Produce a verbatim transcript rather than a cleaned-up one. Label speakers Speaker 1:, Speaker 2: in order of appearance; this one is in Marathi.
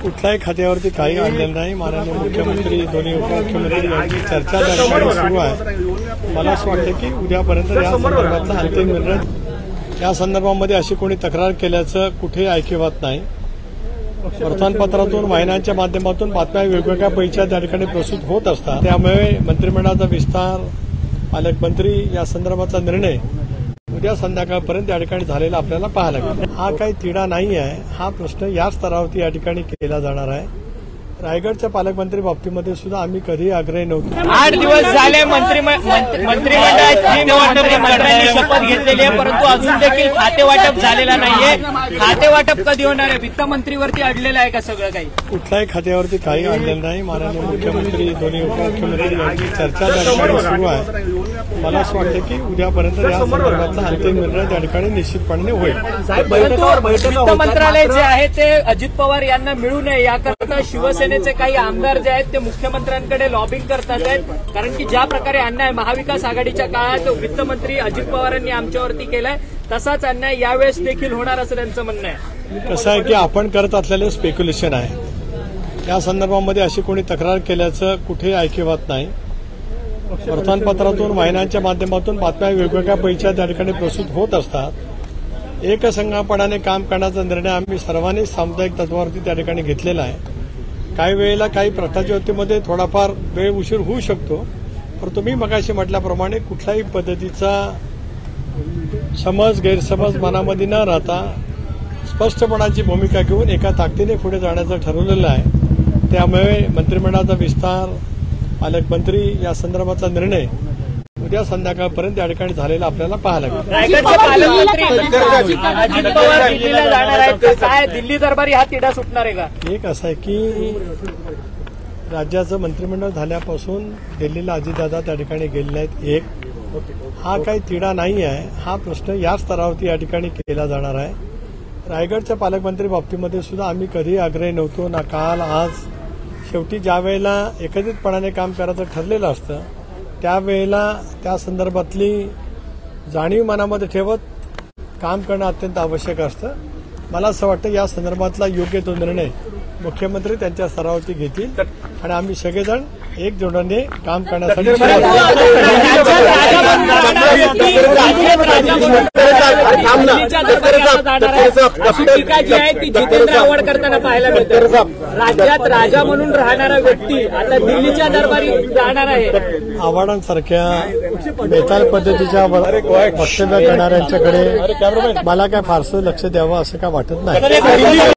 Speaker 1: कुठल्याही खात्यावरती काही आणलेलं नाही. माननीय मुख्यमंत्री, दोन्ही उपमुख्यमंत्री यांची चर्चा त्या ठिकाणी सुरू आहे. मला असं वाटतं की उद्यापर्यंत या संदर्भातला अंतिम निर्णय, या संदर्भामध्ये अशी कोणी तक्रार केल्याचं कुठेही ऐकिवात नाही. वर्तमानपत्रातून, वाहिन्यांच्या माध्यमातून बातम्या वेगवेगळ्या पैच्या त्या ठिकाणी प्रस्तुत होत असतात. त्यामुळे मंत्रिमंडळाचा विस्तार, पालकमंत्री या संदर्भातला निर्णय उद्या संध्याकाळपर्यंत या ठिकाणी झालेला आपल्याला पाहायला लागेल. हा काही तिढा नाही आहे. हा प्रश्न या स्तरावरती या ठिकाणी केला जाणार आहे. रायगडच्या पालकमंत्री बाबतीमध्ये सुद्धा आम्ही कधी आग्रही नव्हतो.
Speaker 2: आठ दिवस झाले मंत्रिमंडळाची शपथ घेतलेली आहे, परंतु अजून देखील खाते वाटप झालेला नाहीये. खाते वाटप कधी होणार आहे? वित्तमंत्रीवरती अडलेलं आहे का सगळं काही?
Speaker 1: कुठल्याही खात्यावरती काही आणलेलं नाही. माननीय मुख्यमंत्री, दोन्ही उपमुख्यमंत्री यांची चर्चा त्या ठिकाणी सुरू आहे. मला असं वाटतं की उद्यापर्यंत या संदर्भातला अंतिम निर्णय त्या ठिकाणी निश्चितपणे होईल.
Speaker 2: वित्त मंत्रालय जे आहे ते अजित पवार यांना मिळू नये याकरता शिवसेनेचे काही आमदार जे आहेत ते मुख्यमंत्र्यांकडे लॉबिंग करतात आहेत. कारण की ज्या प्रकारे अन्याय महाविकास आघाडीच्या काळात वित्तमंत्री अजित पवारांनी आमच्यावरती केलाय, तसाच अन्याय यावेळेस देखील होणार असं त्यांचं म्हणणं आहे.
Speaker 1: कसं आहे की आपण करत असलेलं स्पेक्युलेशन आहे. या संदर्भामध्ये अशी कोणी तक्रार केल्याचं कुठेही ऐकिवात नाही. वर्तमानपत्रातून, वाहिन्यांच्या माध्यमातून बातम्या वेगवेगळ्या पैच्या त्या ठिकाणी प्रस्तुत होत असतात. एकसंघपणाने काम करण्याचा निर्णय आम्ही सर्वांनी सामुदायिक तत्वावरती त्या ठिकाणी घेतलेला आहे. काही वेळेला काही प्रस्थाज्योतीमध्ये थोडाफार वेळ उशीर होऊ शकतो, परंतु मी मगाशी म्हटल्याप्रमाणे कुठल्याही पद्धतीचा समज, गैरसमज मनामध्ये न राहता स्पष्टपणाची भूमिका घेऊन एका ताकदीने पुढे जाण्याचं ठरवलेलं आहे. त्यामुळे मंत्रिमंडळाचा विस्तार, पालकमंत्री या संदर्भातला निर्णय उद्या संध्याकाळपर्यंत या ठिकाणी झालेला आपल्याला पाहायला लागेल.
Speaker 2: रायगडचे पालकमंत्री अजित पवार दिल्लीला जाणार आहेत, काय दिल्ली दरबारी हा तिढा सुटणार आहे का?
Speaker 1: एक असं आहे की राज्याचं मंत्रिमंडळ झाल्यापासून दिल्लीला अजितदादा त्या ठिकाणी गेलेले आहेत. एक हा काही तिढा नाही आहे. हा प्रश्न या स्तरावरती या ठिकाणी केला जाणार आहे. रायगडच्या पालकमंत्री बाबतीमध्ये सुद्धा आम्ही कधी आग्रही नव्हतो ना काल आज. शेवटी ज्या वेळेला एकत्रितपणाने काम करायचं ठरलेलं असतं त्यावेळेला त्या संदर्भातली जाणीव मनामध्ये ठेवत काम करणं अत्यंत आवश्यक असतं. मला असं वाटतं या संदर्भातला योग्य तो निर्णय मुख्यमंत्री त्यांच्या स्तरावरती घेतील आणि आम्ही सगळेजण एकजुटीने काम करण्यासाठी
Speaker 2: जितेंद्र आव्हाड करताना पाहायला मिळते. राज्यात राजा म्हणून राहणारा व्यक्ती आता दिल्लीच्या दरबारी जाणार आहे.
Speaker 1: आव्हाडांसारख्या बेताल पद्धतीच्या वक्तव्य करणाऱ्यांच्याकडे मला काय फारसं लक्ष द्यावं असं काय वाटत नाही.